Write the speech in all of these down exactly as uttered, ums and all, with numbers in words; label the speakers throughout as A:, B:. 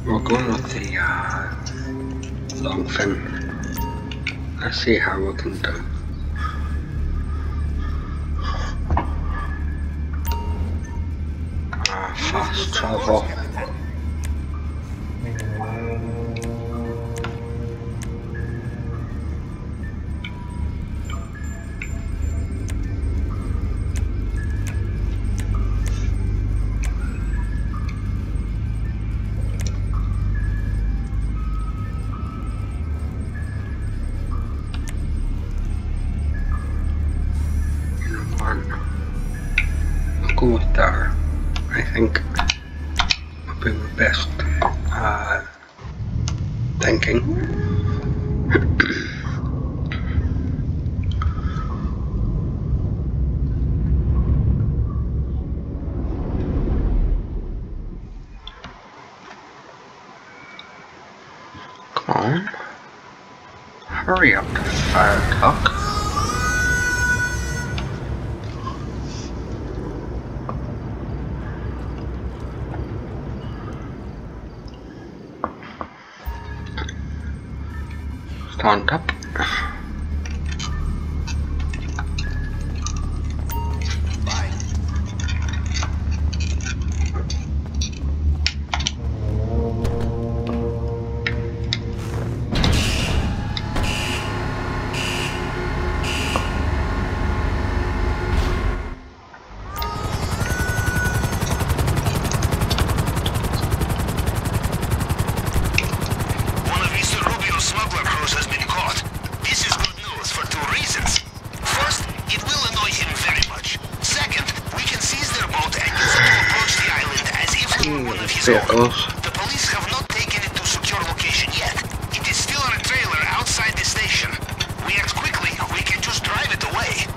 A: We're going with the uh, Longfin. Let's see how we can do. Uh, fast travel. Go with there. I think would be my best uh, thinking. Come on, hurry up to fire truck. Stand up. Vehicles.
B: The police have not taken it to secure location yet. It is still on a trailer outside the station. We act quickly, we can just drive it away.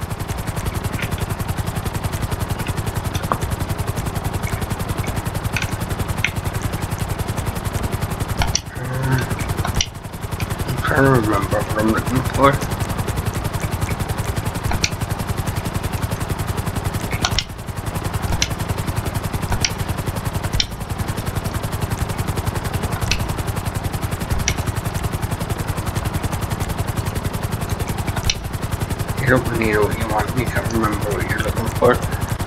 A: Um, I'm trying to remember what I'm looking for. You don't really know what you want, you can't remember what you're looking for.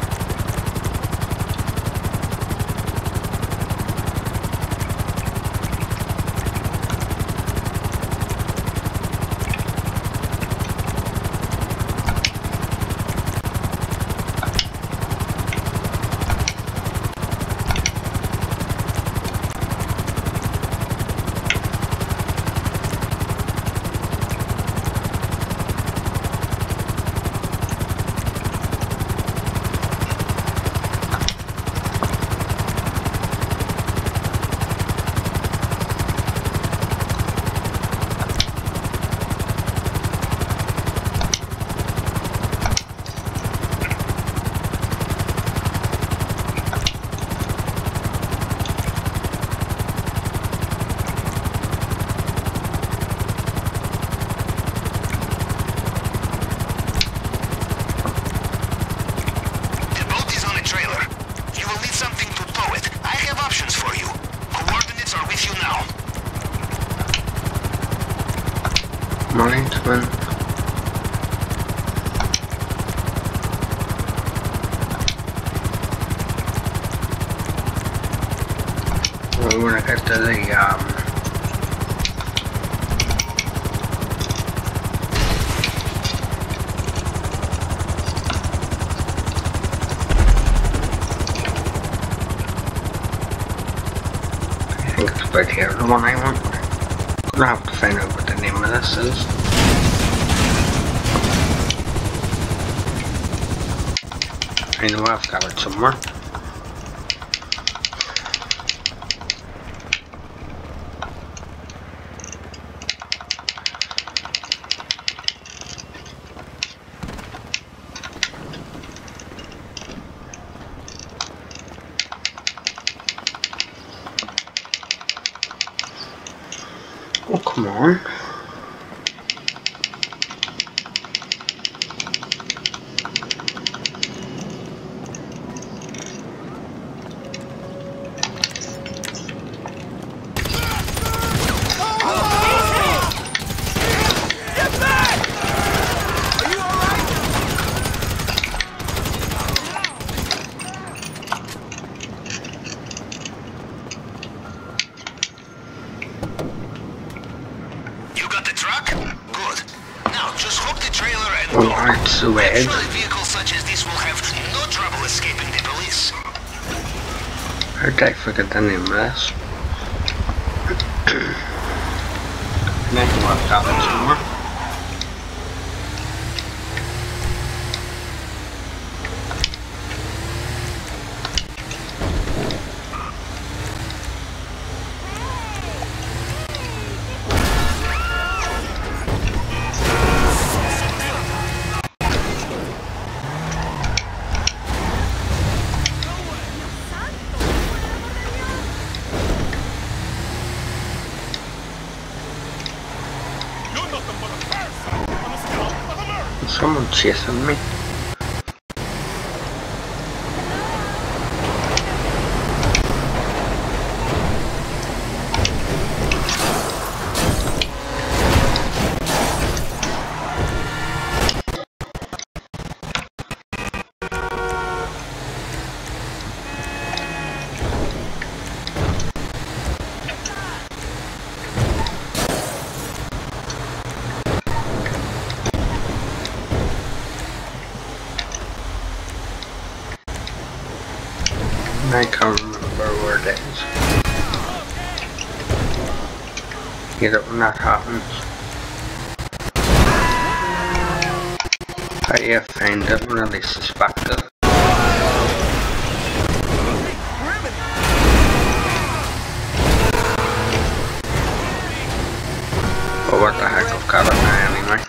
A: Management. We're gonna get to the um I think it's right here, the one I want. I'm gonna have to find out what the name of this is. I know I've got it somewhere. Oh, come on. Oh, it's the wedge.
B: Actually, vehicles such as this will have no trouble escaping the police.
A: How'd I forget the name of this? And I can work that one somewhere. Someone chasing me. I can't remember where it is. Get it when that happens. How do you find it when they suspect it? But what the heck, I've got it now anyway.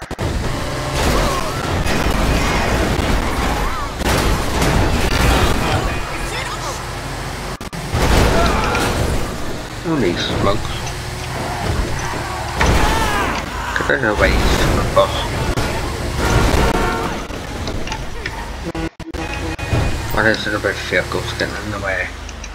A: Oh, these slugs. Get out of the way, stupid bus. What is it about vehicles getting in the way?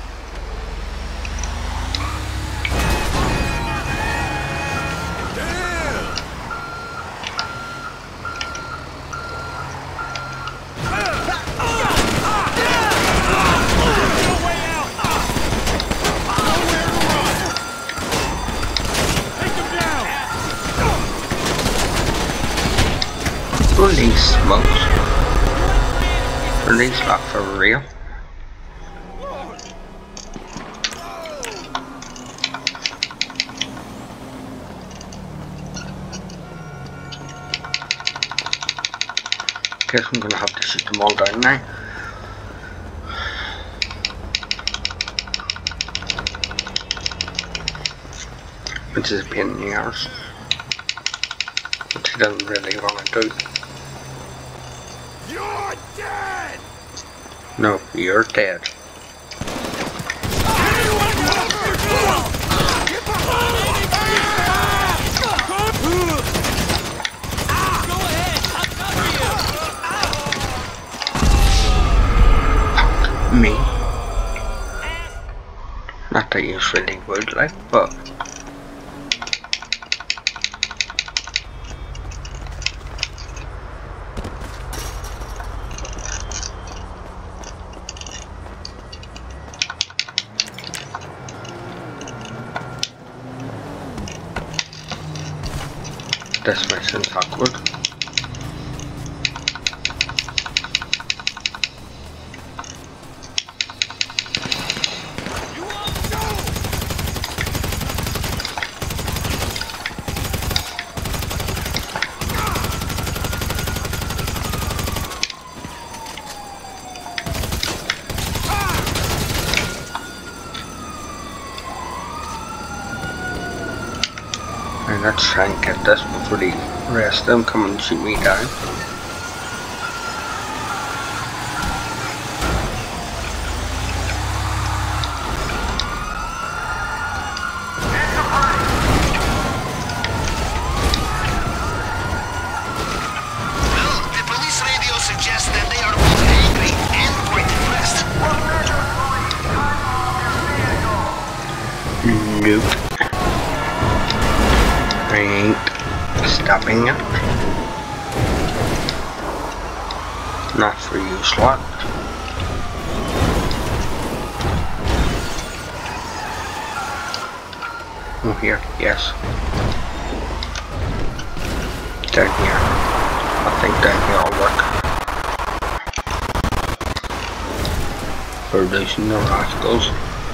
A: Are these smokes? Are these not for real? Guess I'm gonna have to shoot them all down now. Which is a pain in the arse. Which he doesn't really want to do.
C: You're dead!
A: No, you're dead. Me? Not that you really would like, but this mission's awkward. And let's try and get this before the rest of them come and shoot me down.
B: Well, the police radio suggests that they are both angry and quite depressed.
A: Nope. I ain't stopping it. Not for you, slut. Oh, here, yes. Down here. Up think that will work for reducing the rascals.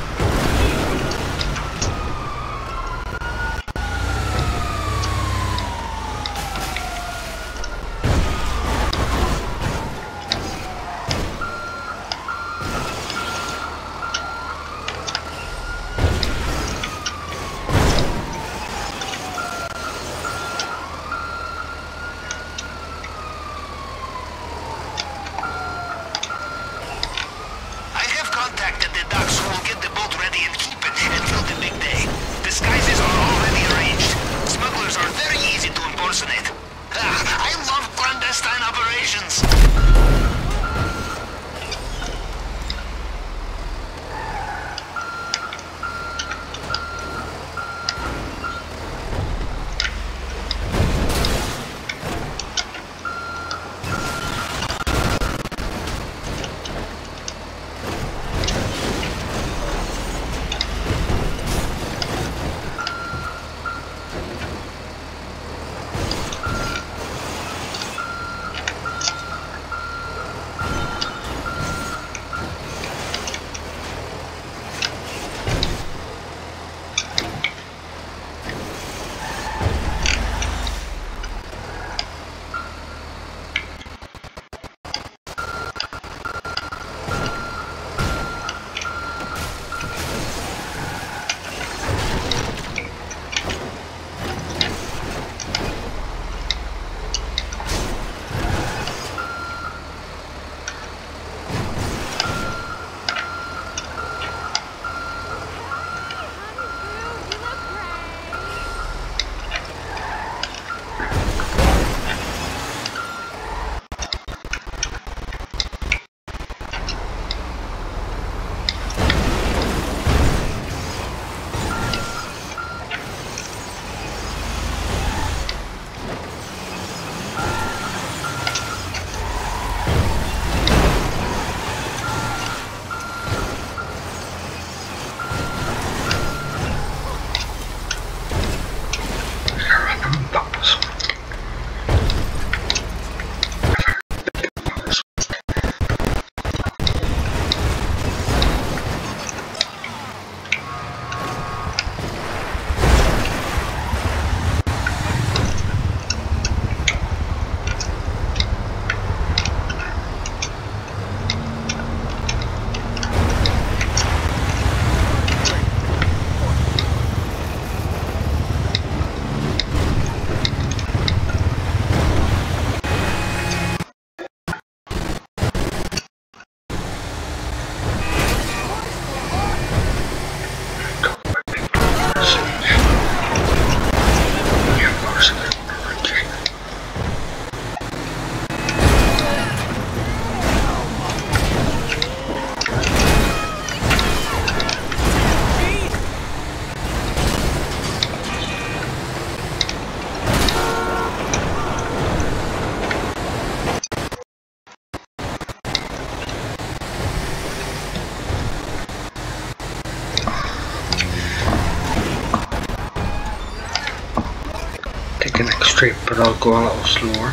A: Straight, but I'll go a little slower.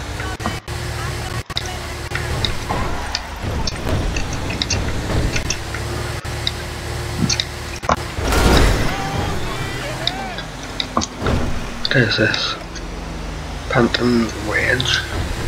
A: What is this? Phantom Wedge.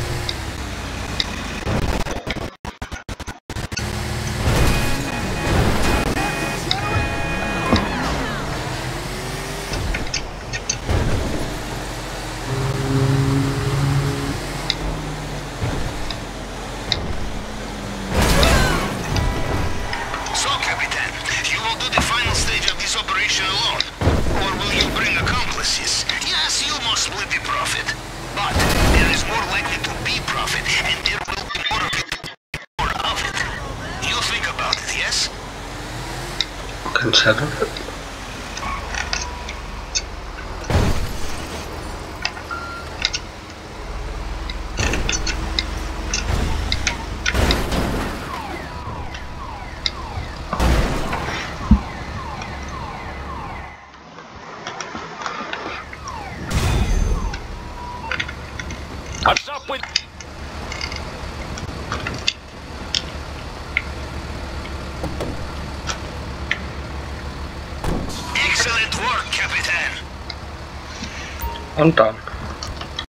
A: Consider it.
C: What's up with
B: Excellent work, Capitan.
A: I'm done.